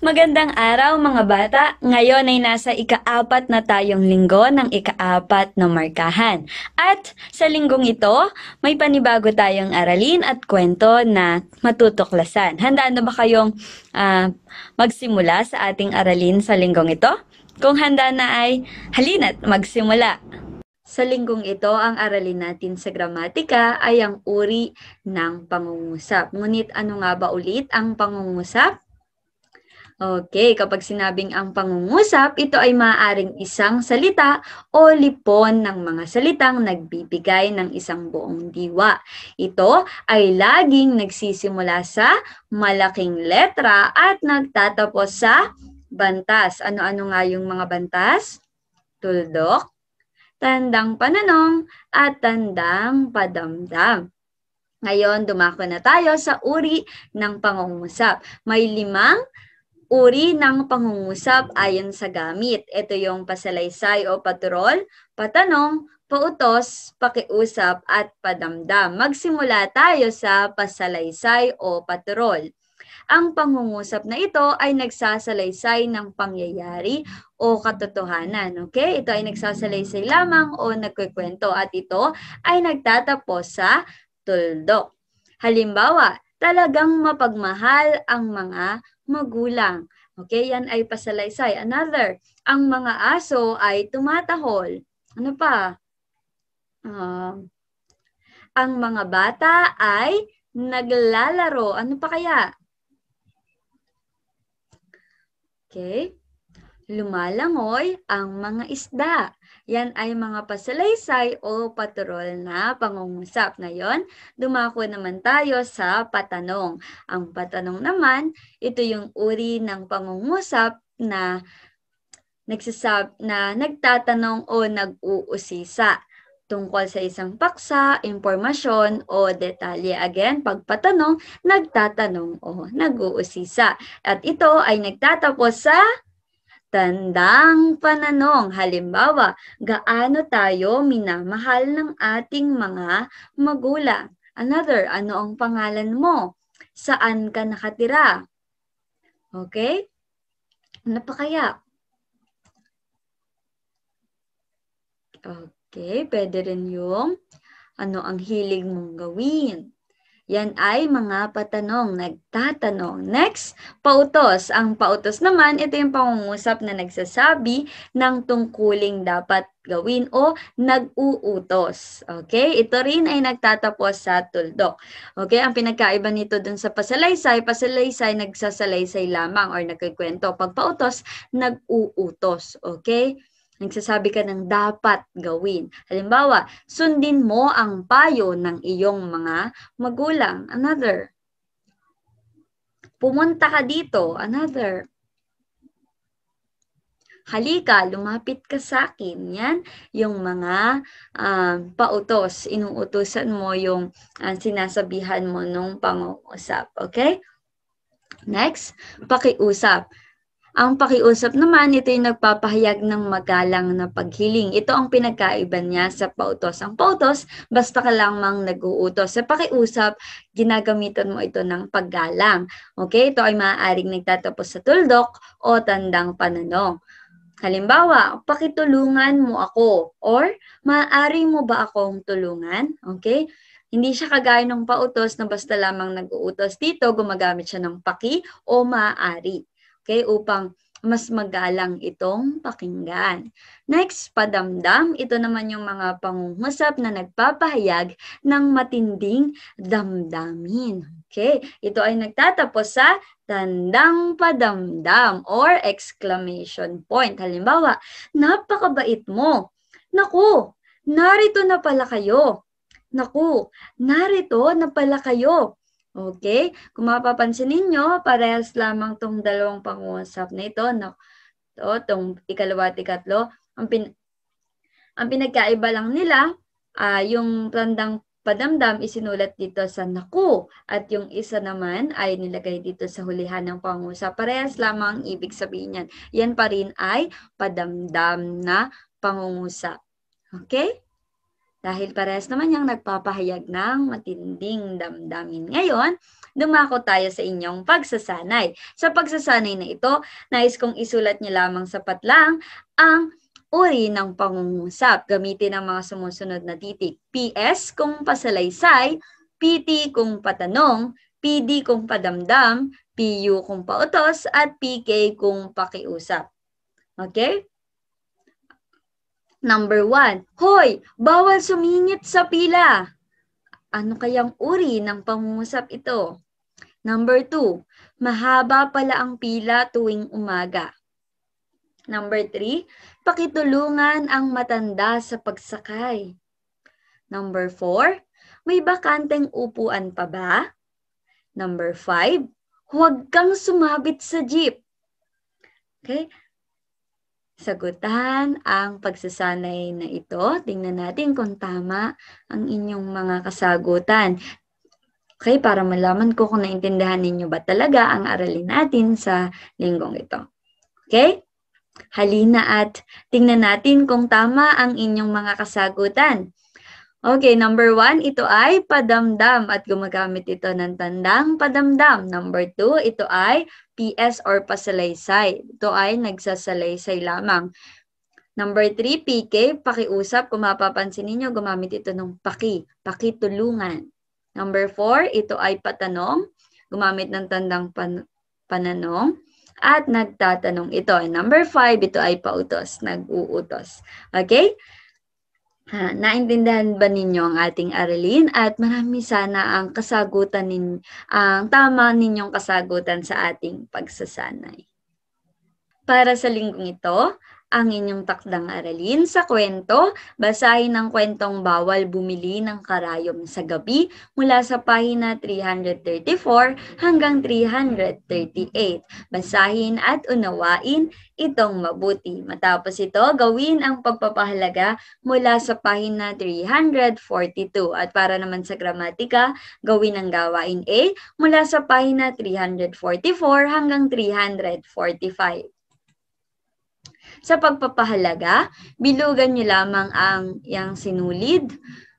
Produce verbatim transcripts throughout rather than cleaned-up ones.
Magandang araw mga bata! Ngayon ay nasa ika-apat na tayong linggo ng ika-apat na markahan. At sa linggong ito, may panibago tayong aralin at kwento na matutuklasan. Handa na ba kayong uh, magsimula sa ating aralin sa linggong ito? Kung handa na ay halina't magsimula! Sa linggong ito, ang aralin natin sa gramatika ay ang uri ng pangungusap. Ngunit ano nga ba ulit ang pangungusap? Okay, kapag sinabing ang pangungusap, ito ay maaaring isang salita o lipon ng mga salitang nagbibigay ng isang buong diwa. Ito ay laging nagsisimula sa malaking letra at nagtatapos sa bantas. Ano-ano nga yung mga bantas? Tuldok, tandang pananong, at tandang padamdam. Ngayon, dumako na tayo sa uri ng pangungusap. May limang uri ng pangungusap ayon sa gamit. Ito yung pasalaysay o paturol, patanong, pautos, pakiusap, at padamdam. Magsimula tayo sa pasalaysay o paturol. Ang pangungusap na ito ay nagsasalaysay ng pangyayari o katotohanan. Okay? Ito ay nagsasalaysay lamang o nagkukwento at ito ay nagtatapos sa tuldok. Halimbawa, talagang mapagmahal ang mga magulang. Okay, yan ay pasalaysay. Another, ang mga aso ay tumatahol. Ano pa? Uh, ang mga bata ay naglalaro. Ano pa kaya? Okay. Lumalangoy ang mga isda. Yan ay mga pasalaysay o paturol na pangungusap. Ngayon, dumako naman tayo sa patanong. Ang patanong naman, ito yung uri ng pangungusap na nagsasab na nagtatanong o nag-uusisa tungkol sa isang paksa, impormasyon o detalye. Again, pagpatanong, nagtatanong o nag-uusisa. At ito ay nagtatapos sa tandang pananong. Halimbawa, gaano tayo minamahal ng ating mga magulang? Another, ano ang pangalan mo? Saan ka nakatira? Okay? Ano pa kaya? Okay, pwede rin yung ano ang hilig mong gawin. Yan ay mga patanong, nagtatanong. Next, pautos. Ang pautos naman, ito yung pangungusap na nagsasabi ng tungkuling dapat gawin o nag-uutos. Okay? Ito rin ay nagtatapos sa tuldok. Okay? Ang pinagkaiba nito dun sa pasalaysay, pasalaysay nagsasalaysay lamang or nagkikwento. Pag pautos, nag-uutos. Okay? Nagsasabi ka ng dapat gawin. Halimbawa, sundin mo ang payo ng iyong mga magulang. Another. Pumunta ka dito. Another. Halika, lumapit ka sa akin. Yan yung mga uh, pautos. Inuutusan mo yung uh, sinasabihan mo nung pangungusap. Okay? Next, pakiusap. Ang pakiusap naman, ito yung nagpapahayag ng magalang na paghiling. Ito ang pinagkaiba niya sa pautos. Ang pautos, basta ka lamang nag-uutos. Sa pakiusap, ginagamitan mo ito ng paggalang. Okay? Ito ay maaaring nagtatapos sa tuldok o tandang pananong. Halimbawa, pakitulungan mo ako or maaari mo ba akong tulungan? Okay? Hindi siya kagaya ng pautos na basta lamang nag-uutos. Dito, gumagamit siya ng paki o maaari. Okay, upang mas magalang itong pakinggan. Next, padamdam. Ito naman yung mga pangungusap na nagpapahayag ng matinding damdamin. Okay, ito ay nagtatapos sa tandang padamdam or exclamation point. Halimbawa, napakabait mo. Naku, narito na pala kayo. Naku, narito na pala kayo. Okay? Kung mapapansin ninyo, parehas lamang tong dalawang pangungusap na ito. No? Ito, tong ikalawa at ikatlo. Ang, pin ang pinagkaiba lang nila, uh, yung tandang padamdam isinulat dito sa naku. At yung isa naman ay nilagay dito sa hulihan ng pangungusap. Parehas lamang ang ibig sabihin yan. Yan pa rin ay padamdam na pangungusap. Okay? Dahil parehas naman niyang nagpapahayag ng matinding damdamin. Ngayon, dumako tayo sa inyong pagsasanay. Sa pagsasanay na ito, nais kong isulat niyo lamang sapat lang ang uri ng pangungusap. Gamitin ang mga sumusunod na titik. P S kung pasalaysay, P T kung patanong, P D kung padamdam, P U kung pautos, at P K kung pakiusap. Okay? Number one, hoy, bawal sumingit sa pila. Ano kayang uri ng pangungusap ito? Number two, mahaba pala ang pila tuwing umaga. Number three, pakitulungan ang matanda sa pagsakay. Number four, may bakanteng upuan pa ba? Number five, huwag kang sumabit sa jeep. Okay? Sagutan ang pagsasanay na ito. Tingnan natin kung tama ang inyong mga kasagutan. Okay, para malaman ko kung naintindihan ninyo ba talaga ang aralin natin sa linggong ito. Okay? Halina at tingnan natin kung tama ang inyong mga kasagutan. Okay, number one, ito ay padamdam at gumagamit ito ng tandang padamdam. Number two, ito ay P S or pasalaysay. Ito ay nagsasalaysay lamang. Number three, P K, pakiusap. Kung mapapansin ninyo, gumamit ito ng paki, pakitulungan. Number four, ito ay patanong. Gumamit ng tandang pan pananong. At nagtatanong ito. And number five, ito ay pautos, nag-uutos. Okay? Ha, naintindihan ba ninyo ang ating aralin? At marami sana ang kasagutan nin, ang tama ninyong kasagutan sa ating pagsasanay. Para sa linggong ito, ang inyong takdang aralin sa kwento, basahin ang kwentong Bawal Bumili ng Karayom sa Gabi mula sa pahina three thirty-four hanggang three thirty-eight. Basahin at unawain itong mabuti. Matapos ito, gawin ang pagpapahalaga mula sa pahina three forty-two. At para naman sa gramatika, gawin ang gawain A mula sa pahina three forty-four hanggang three forty-five. Sa pagpapahalaga, bilugan nyo lamang ang yang sinulid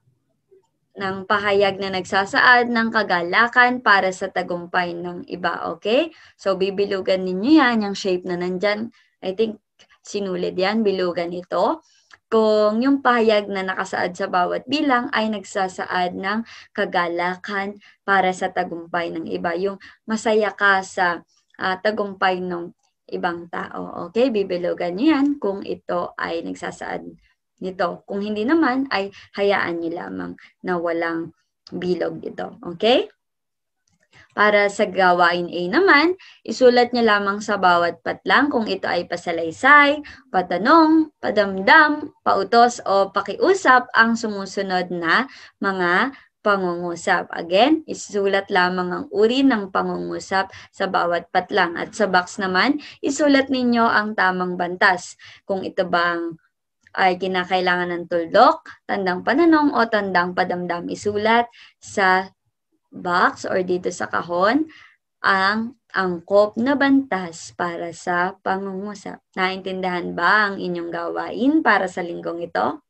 ng pahayag na nagsasaad ng kagalakan para sa tagumpay ng iba, okay? So, bibilugan ninyo yan, yung shape na nandyan. I think, sinulid yan, bilugan ito. Kung yung pahayag na nakasaad sa bawat bilang ay nagsasaad ng kagalakan para sa tagumpay ng iba. Yung masaya ka sa uh, tagumpay ng ibang tao. Okay, bibilugan nyo yan kung ito ay nagsasaad nito. Kung hindi naman, ay hayaan nyo lamang na walang bilog dito. Okay? Para sa gawain A naman, isulat nyo lamang sa bawat patlang kung ito ay pasalaysay, patanong, padamdam, pautos o pakiusap ang sumusunod na mga pangungusap. Again, isulat lamang ang uri ng pangungusap sa bawat patlang. At sa box naman, isulat ninyo ang tamang bantas. Kung ito bang ay kinakailangan ng tuldok, tandang pananong o tandang padamdam, isulat sa box or dito sa kahon ang angkop na bantas para sa pangungusap. Naintindihan ba ang inyong gawain para sa linggong ito?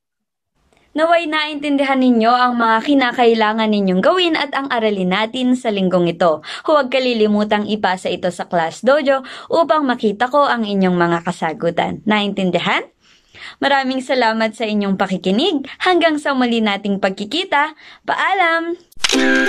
Naway naintindihan ninyo ang mga kinakailangan ninyong gawin at ang aralin natin sa linggong ito. Huwag kalilimutang ipasa ito sa Class Dojo upang makita ko ang inyong mga kasagutan. Naintindihan? Maraming salamat sa inyong pakikinig. Hanggang sa muli nating pagkikita. Paalam!